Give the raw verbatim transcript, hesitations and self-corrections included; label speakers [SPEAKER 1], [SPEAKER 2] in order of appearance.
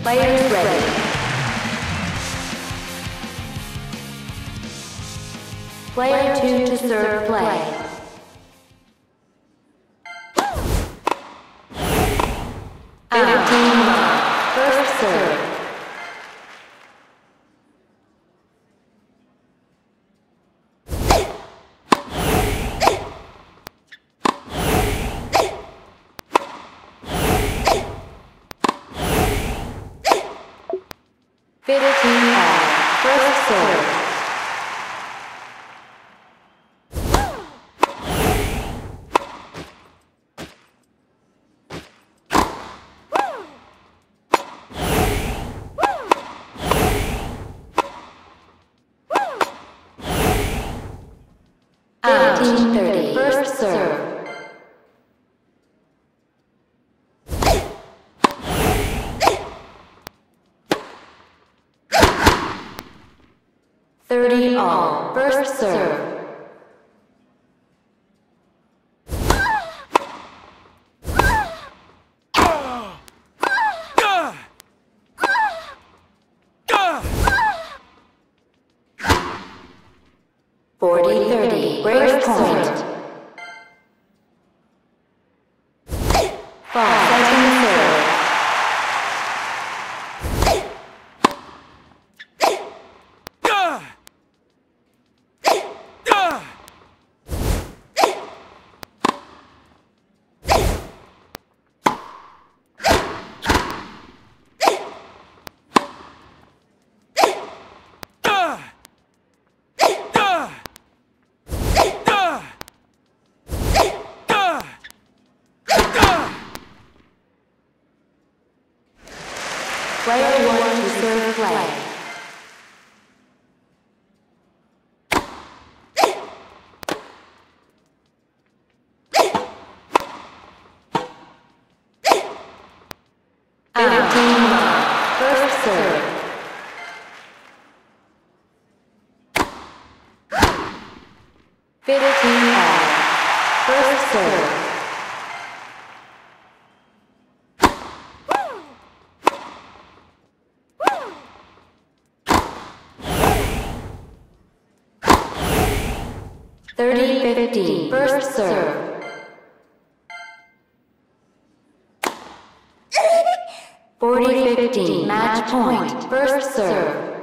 [SPEAKER 1] Players ready. Player two to serve play. Fifteen love. First serve. Fifteen love. First serve. Fifteen thirty. First serve. Thirty all. First serve. Forty thirty. Break point. Five. Second serve. Player one to serve play. Fifteen love. First serve. Fifteen love. First serve. Thirty fifteen. First serve. Forty fifteen. Match point. First serve.